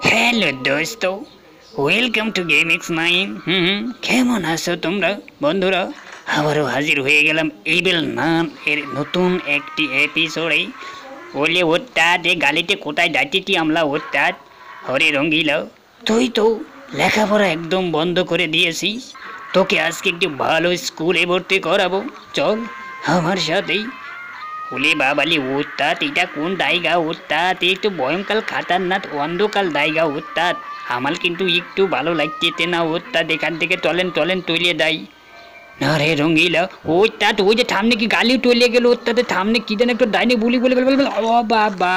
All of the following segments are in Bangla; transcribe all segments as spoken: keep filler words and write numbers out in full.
হ্যালো দোস্ত, welcome to game X nine. Hmm hmm, কেমন আছো তোমরা বন্ধুরা? আবারও হাজির হয়ে গেলাম ইভিল নান এর নতুন একটি এপিসোডে। বলে ওস্তাদ, এ গালিতে কোথায় যাচ্ছি আমরা ওস্তাদ? হরে রঙ্গিলা, তুই তো লেখাপড়া একদম বন্ধ করে দিয়েছিস। তোকে আজকে একটু ভালো স্কুলে ভর্তি করাবো, চল আমার সাথেই। ওলে বাবালি ওস্তাদ, এটা কোন জায়গা ওস্তাদ? এই তো ভয়ঙ্কর খাতারনাথ অন্ধকার জায়গা ওস্তাদ। আমার কিন্তু একটু ভালো লাগতেছে না ওস্তাদ, এখান থেকে চলেন চলেন তৈলে যাই। না রে রঙ্গিলা ওস্তাদ, ওই যে সামনে কি গালি টলে গেল ওস্তাদের সামনে কি যেন একটু ডাইনি বুলি বলে বলে বলে ও বাবা।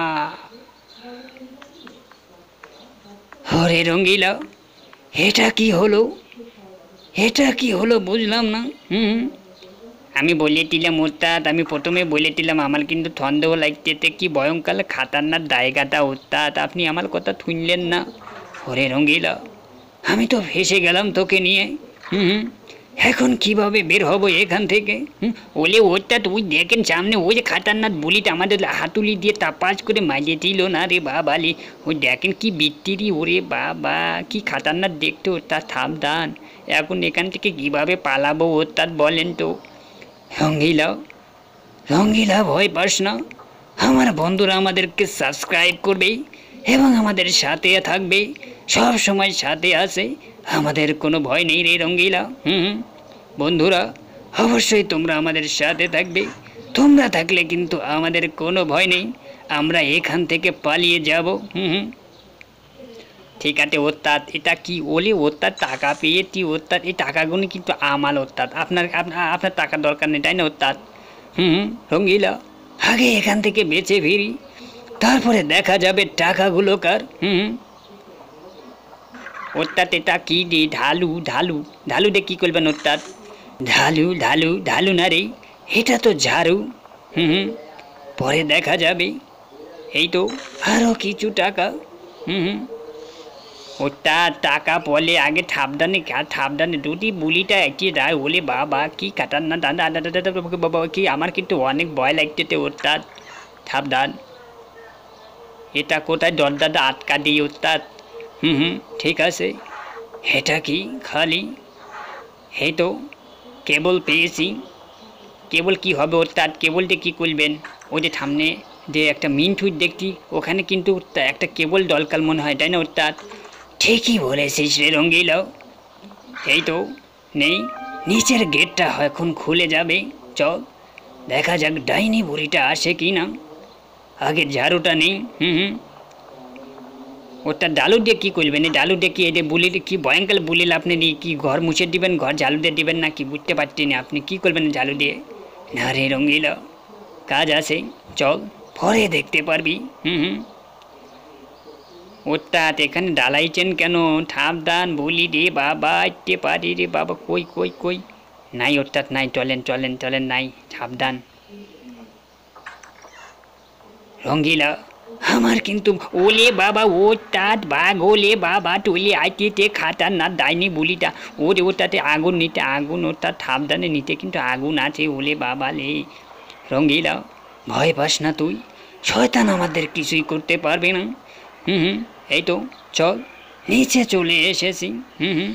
হরে রঙ্গিলা, এটা কি হলো? এটা কি হলো বুঝলাম না। হুম, আমি বলেছিলাম ওস্তাদ, আমি প্রথমে বলেছিলাম আমার কিন্তু সন্দেহ লাগতেছে, কি ভয়ঙ্কর খাতারনাক জায়গাটা ওস্তাদ, আপনি আমার কথা শুনলেন না। ওরে রঙ্গিলা, আমি তো ফেসে গেলাম তোকে নিয়ে। হুম, এখন কিভাবে বের হব এখান থেকে? হুম, ওলে ওস্তাদ ওই দেখেন সামনে ওই যে খাতারনাক বুলিটা আমাদের হাতুলি দিয়ে তাপাস করে মারিয়েছিল না রে বাবালি। ওই দেখেন কি বিত্তিরি, ওরে বাবা কি খাতারনাক দেখতে ওস্তাদ, সাবধান। এখন এখান থেকে কিভাবে পালাবো ওস্তাদ বলেন তো? রঙ্গিলা, রঙ্গিলা ভয় পাস না, আমার বন্ধুরা আমাদেরকে সাবস্ক্রাইব করবে এবং আমাদের সাথে থাকবে, সব সময় সাথে আছে, আমাদের কোনো ভয় নেই রে রঙ্গিলা। হুম, বন্ধুরা অবশ্যই তোমরা আমাদের সাথে থাকবে, তোমরা থাকলে কিন্তু আমাদের কোনো ভয় নেই, আমরা এখান থেকে পালিয়ে যাব। হুম, ঠিক আছে ওস্তাদ, এটা কি ওলে ওস্তাদ টাকা পেয়েছি ওস্তাদ, এই টাকাগুলো কিন্তু আমার ওস্তাদ, আপনার আপনার টাকার দরকার নেই তাই না ওস্তাদ? হুম, রঙ্গিলা আগে এখান থেকে বেঁচে ফিরি, তারপরে দেখা যাবে টাকাগুলো কার। হুম, ওস্তাদ এটা কি রে? ঢালু ঢালু ঢালু দিয়ে কী করবেন ওস্তাদ? ঢালু ঢালু ঢালু না রে, এটা তো ঝাড়ু। হুম, পরে দেখা যাবে। এই তো আরও কিছু টাকা। হুম, ওটা টাকা বলে আগে ঠাপদানে ঠাপদানে দুটি বুলিটা একটি রায়, ওলে বাবা কি কাটার না দাদা দাদা বাবা, কি আমার কিন্তু অনেক ভয় লাগতেছে ওস্তাদ, সাবধান। এটা কোথায় দরজাটা আটকা দিই ওস্তাদ? হুম হুম, ঠিক আছে। এটা কি খালি? এই তো কেবল পেয়েছি। কেবল কি হবে ওস্তাদ? কেবল দিয়ে কী করবেন? ওই যে সামনে যে একটা মিন্টুই দেখছি, ওখানে কিন্তু একটা কেবল দরকার মনে হয় তাই না ওস্তাদ? ঠিকই বলেছিস রে রঙ্গিলা। এই তো নেই, নিচের গেটটা এখন খুলে যাবে, চল দেখা যাক ডাইনি বুড়িটা আসে কি না। আগে ঝাড়ুটা নেই। হুম হুম, ওটা ডালু দিয়ে কী করবেন? এই ডালু দিয়ে কি এই যে বুলির কি ভয়ঙ্কর বুলিল, আপনি কি ঘর মুছে দিবেন, ঘর ঝালু দিয়ে দিবেন না কি বুঝতে পারছি না, আপনি কি করবেন ঝালু দিয়ে? না রে রঙ্গিলা, কাজ আছে, চল পরে দেখতে পারবি। হুম হুম, ওস্তাদ এখানে ডালাইছেন কেন? সাবধান বলি রে বাবা, আইতে পারি রে বাবা, কই কই কই নাই ওস্তাদ নাই, চলেন চলেন চলেন, নাই, সাবধান। রঙ্গিলা আমার কিন্তু ওলে বাবা ওস্তাদ বাঘ, ওলে বাবা টলে আইতে খাতার না ডাইনি বুলিটা, ওরে ওটাতে আগুন নিতে, আগুন ওটা সাবধানে নিতে কিন্তু আগুন আছে, ওলে বাবা লে। রঙ্গিলা ভয় পাস না তুই, শয়তান আমাদের কিছুই করতে পারবে না। হুম হুম, এই তো চল নিচে চলে এসেছি। হুম হুম,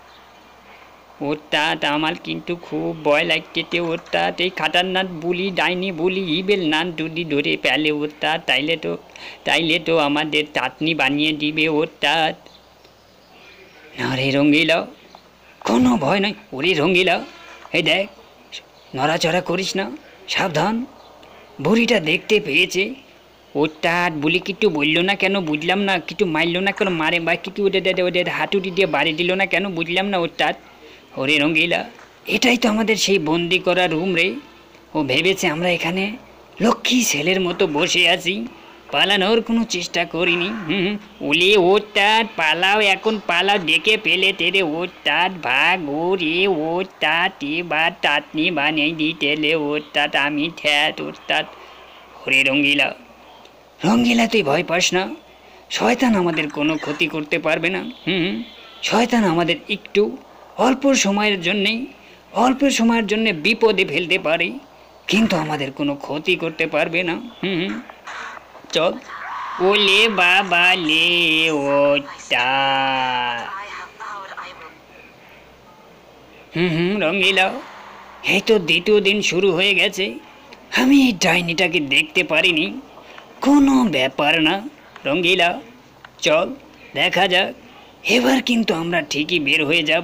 ওস্তাদ আমার কিন্তু খুব ভয় লাগতেছে ওস্তাদ, এই খাতারনাথ বুলি ডাইনি বুলি ইবেল নান যদি ধরে ফেলে ওস্তাদ, তাইলে তো তাইলে তো আমাদের চাটনি বানিয়ে দিবে ওস্তাদ। না রে রঙ্গিলা, কোনো ভয় নয়। ওরে রঙ্গিলা এই দেখ, নড়াচড়া করিস না, সাবধান। বুড়িটা দেখতে পেয়েছে ওস্তাদ, বলি কিছু বললো না কেন বুঝলাম না, কিছু মারলো না কেন, মারে বা কিছু ওদের ওদের হাতুড়ি দিয়ে বাড়ি দিল না কেন বুঝলাম না ওস্তাদ। ওরে রঙ্গিলা এটাই তো আমাদের সেই বন্দি করা রুম রে, ও ভেবেছে আমরা এখানে লক্ষ্মী ছেলের মতো বসে আছি, পালানোর কোনো চেষ্টা করিনি। হুম হুম, ওলে ওস্তাদ পালাও, এখন পালাও, ডেকে ফেলে তেরে ওস্তাদ, ভাগ ওরে ওস্তাদ, এবার চাটনি বানিয়ে দিতেলে ওস্তাদ, আমি ঠ্যাট ওস্তাদ। ওরে রঙ্গিলা, রঙ্গিলা তুই ভয় পাস না, শয়তান আমাদের কোনো ক্ষতি করতে পারবে না। হুম, শয়তান আমাদের একটু অল্প সময়ের জন্যেই অল্প সময়ের জন্য বিপদে ফেলতে পারে, কিন্তু আমাদের কোনো ক্ষতি করতে পারবে না। হুম, চল ওলে বাবা লে ওটা। হুম হুম রঙ্গিলা, এই তো দ্বিতীয় দিন শুরু হয়ে গেছে, আমি এই ডাইনিটাকে দেখতে পারিনি। কোনো ব্যাপার না রঙ্গিলা, চল দেখা যাক, এবার কিন্তু আমরা ঠিকই বের হয়ে যাব।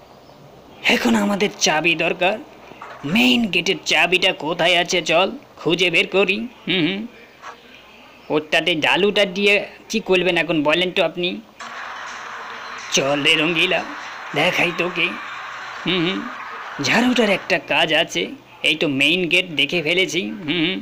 এখন আমাদের চাবি দরকার, মেইন গেটের চাবিটা কোথায় আছে চল খুঁজে বের করি। হুম হুম ওটাতে ডালুটা দিয়ে কি করবেন এখন বলেন তো আপনি? চল রে রঙ্গিলা, দেখাই তোকে। হুম হুম ঝাড়ুটার একটা কাজ আছে, এই তো মেইন গেট দেখে ফেলেছি। হুম হুম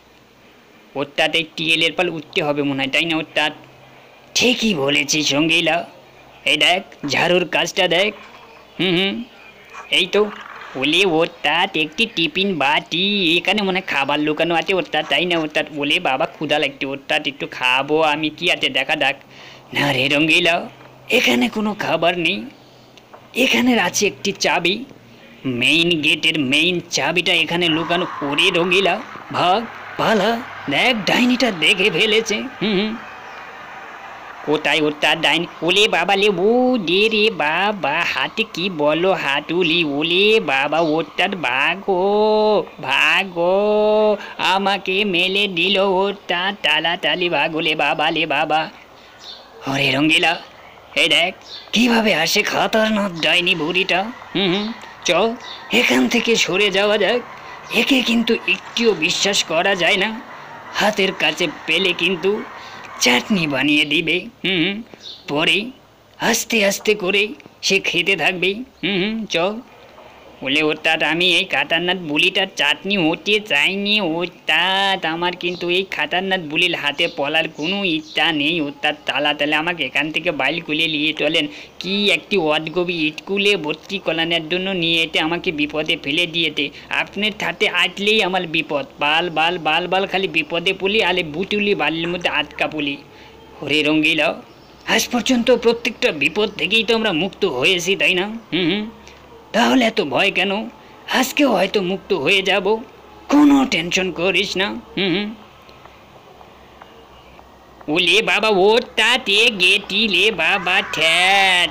ওটাতে টিএলের পাল উঠতে হবে মনে হয়, তাই না? ওটা ঠিকই বলেছিস রঙ্গিলা, এই দেখ ঝাড়ুর কাজটা দেখ। হুম হুম এই তো, ওলে ওটাত একটি টিফিন বাটি, এখানে মনে হয় খাবার লুকানো আছে ওটা, তাই না? ওটা বলে বাবা ক্ষুধা লাগছে, ওটাত একটু খাবো আমি, কি আছে দেখা যাক। না রে রঙ্গিলা, এখানে কোনো খাবার নেই, এখানে আছে একটি চাবি, মেইন গেটের মেইন চাবিটা এখানে লুকানো। ওরে রঙ্গিলা ভাগ, পালা, দেখ ডাইনিটা দেখে ফেলেছে। হুম হুম কোথায় ওটা ডাইনি? ওলে বাবা লে ও দে রে বাবা, হাতে কি বলো হাতুলি, ওলে বাবা ওটার ভাগো ভাগো, আমাকে মেলে দিল ওটা, তাড়াতাড়ি ভাগলে বাবা লে বাবা। ওরে রঙ্গিলা, এই দেখ কিভাবে আসে খতরনাক ডাইনি বুড়িটা। হুম হুম চল এখান থেকে সরে যাওয়া যাক, একে কিন্তু একটিও বিশ্বাস করা যায় না, হাতের কাছে পেলে কিন্তু চাটনি বানিয়ে দিবে। হুম পরে আস্তে আস্তে করে সে খেতে থাকবে। হুম হুম চল। বলে ওটাত আমি এই খাতারনাথ বুলিটার চাটনি হতে চাইনি, ওটাত আমার কিন্তু এই খাতারনাথ বুলির হাতে পলার কোনো ইচ্ছা নেই। ওটার তালা তালে আমাকে এখান থেকে বাইল খুলে নিয়ে চলেন, কি একটি অদগবি ইটকুলে ভর্তি কলানের জন্য নিয়ে এতে আমাকে বিপদে ফেলে দিয়েতে, আপনার হাতে আটলেই আমার বিপদ, বাল বাল বাল বাল খালি বিপদে পুলি, আলে বুটুলি বালির মধ্যে আটকা পুলি। ওরে রঙ্গিলা, আজ পর্যন্ত প্রত্যেকটা বিপদ থেকেই তো আমরা মুক্ত হয়েছি, তাই না? হুম হুম তাহলে এত ভয় কেন? আজকেও হয়তো মুক্ত হয়ে যাব, কোনো টেনশন করিস না। হুম হুম ওলে বাবা ওটাতে গেটিলে বাবা ঠ্যাট।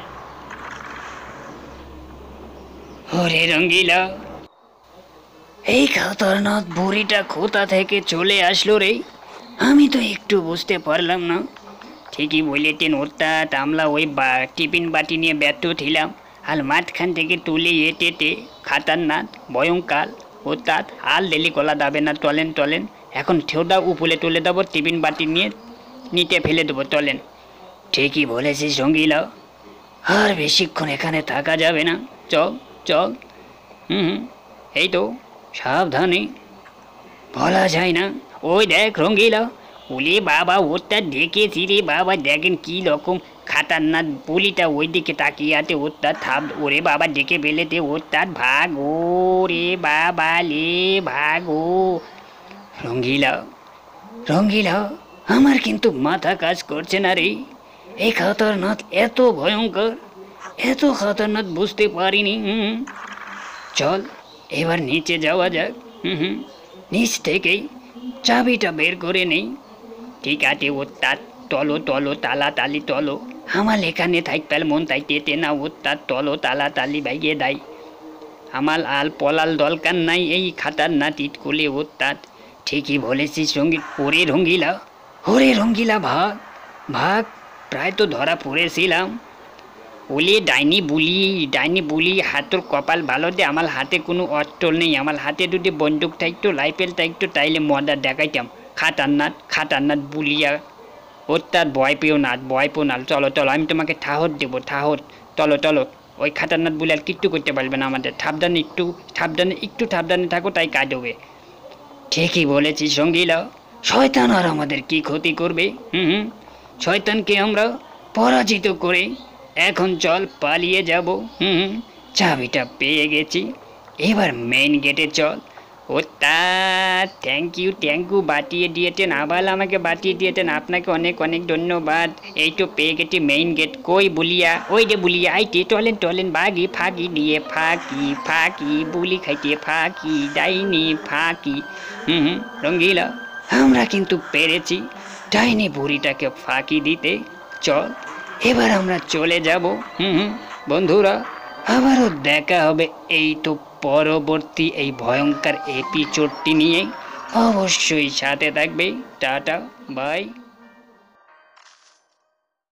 ওরে রঙ্গিলা, এই খতরনাক বুড়িটা কোথা থেকে চলে আসলো রে, আমি তো একটু বুঝতে পারলাম না। ঠিকই বলেছেন, ওটা আমরা ওই বা টিফিন বাটি নিয়ে ব্যর্থ ছিলাম, আর মাঝখান থেকে তুলে এটেতে খাতারনাথ ভয়ঙ্কার, ওটাত হাল ডেলি কলা যাবে না, চলেন চলেন এখন ঠেউটা উপলে তুলে দেবো, টিফিন বাটি নিয়ে নিতে ফেলে দেবো, চলেন। ঠিকই বলেছিস রঙ্গিলা, আর বেশিক্ষণ এখানে থাকা যাবে না, চল চল। হুম হুম এই তো, সাবধানে, বলা যায় না। ওই দেখ রঙ্গিলা, ওলে বাবা ওটা দেখেছি রে বাবা, দেখেন কি রকম খাতারনাথ পুলিটা ওই দিকে তাকিয়ে আছে, ওটা থাপ, ওরে বাবা দেখে ফেলেতে, ওটার ভাগ ও রে বাবা লে ভাগ ও। রঙ্গিলা রঙ্গিলা, আমার কিন্তু মাথা কাজ করছে না রে, এই খতরনাথ এত ভয়ঙ্কর, এত খতরনাথ বুঝতে পারিনি। হুম চল এবার নিচে যাওয়া যাক। হুম হুম নিচ থেকেই চাবিটা বের করে নেই। ঠিক আছে ও তার তলো তলো তালা তালি তলো, আমার এখানে থাকপাল মন তাইতে না, ও তার তলো তালা তালি বাইয়ে দেয়, আমার আল পলাল দরকার নাই এই খাতার না টিট করলে ও তার। ঠিকই বলেছিস রঙ্গিল, ওরে রঙ্গিলা, ওরে রঙ্গিলা ভাগ ভাগ, প্রায় তো ধরা পড়েছিলাম। ওলে ডাইনি বুলি, ডাইনি বুলি, হাতের কপাল ভালো দে, আমার হাতে কোনো অস্ত্র নেই, আমার হাতে যদি বন্দুক থাকতো লাইফেল থাকতো তাইলে মজা দেখাইতাম। খাতারনাথ খাতারনাথ বুলিয়া, ওর তার ভয় পেও না, ভয় পেও না, চলো চলো আমি তোমাকে ঠাহর দেবো ঠাহর, চলো চলো। ওই খাতারনাথ বুলি আর কিচ্ছু করতে পারবে না আমাদের, সাবধানে একটু সাবধানে একটু সাবধানে থাকো, তাই কাজ হবে। ঠিকই বলেছিস রঙ্গিলা, শয়তান আর আমাদের কি ক্ষতি করবে? হুম হুম শয়তানকে আমরা পরাজিত করে এখন চল পালিয়ে যাব। হুম হুম চাবিটা পেয়ে গেছি, এবার মেইন গেটে চল। ও তা থ্যাংক ইউ থ্যাংক ইউ, বাটিয়ে দিয়েছেন, আবার আমাকে বাটিয়ে দিয়েছেন, আপনাকে অনেক অনেক ধন্যবাদ। এই তো পেয়ে গেছি মেইন গেট, কই বুলিয়া, ওই যে বুলিয়া আইতে, টলেন টলেন বাগি ফাঁকি দিয়ে ফাঁকি ফাঁকি, বুলি খাইতে ফাঁকি, ডাইনি ফাঁকি। হুম হুম রঙ্গিলা, আমরা কিন্তু পেরেছি, ডাইনি বুড়িটাকে ফাঁকি দিতে। চল এবার আমরা চলে যাব। হুম হুম বন্ধুরা, আবারও দেখা হবে এই তো পরবর্তী এই ভয়ঙ্কর এপিসোডটি নিয়ে। অবশ্যই সাথে থাকবে। Tata, by.